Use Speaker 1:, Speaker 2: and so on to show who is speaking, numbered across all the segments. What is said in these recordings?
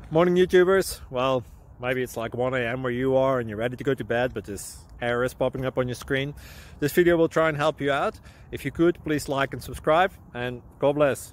Speaker 1: Morning YouTubers. Well, maybe it's like 1 a.m. where you are and you're ready to go to bed, but this error is popping up on your screen. This video will try and help you out. If you could, please like and subscribe, and God bless.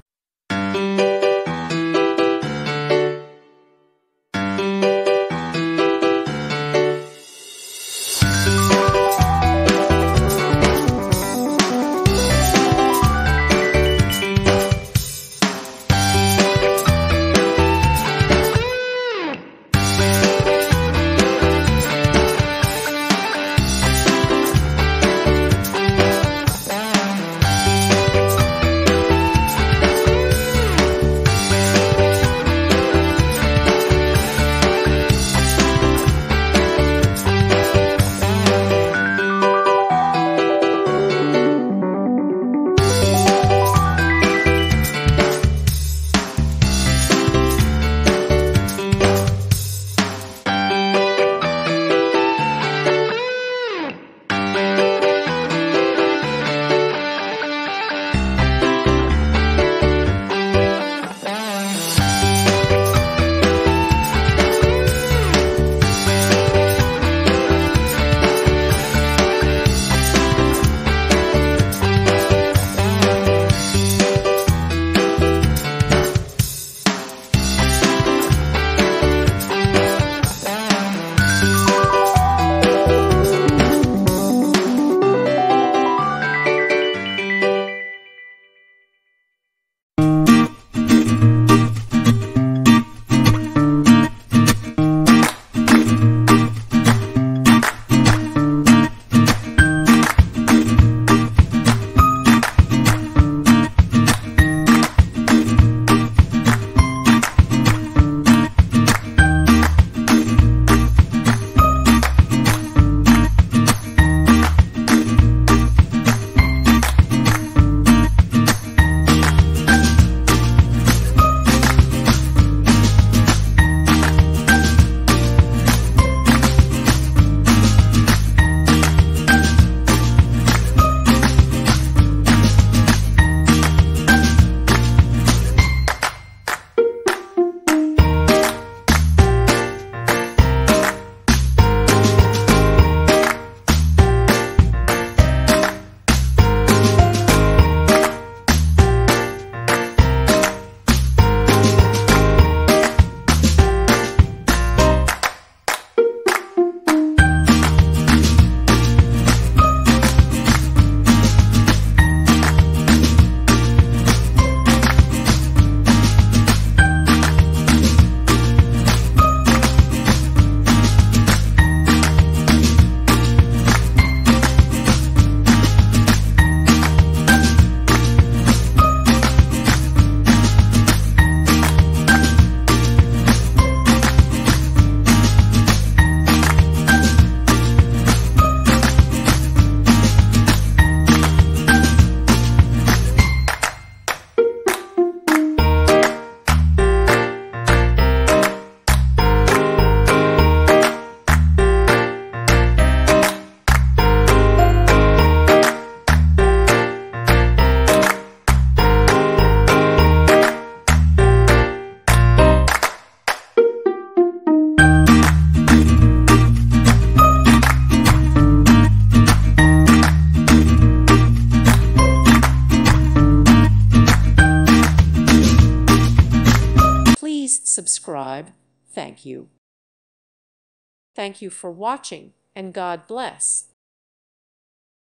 Speaker 2: Subscribe. Thank you. Thank you for watching, and God bless.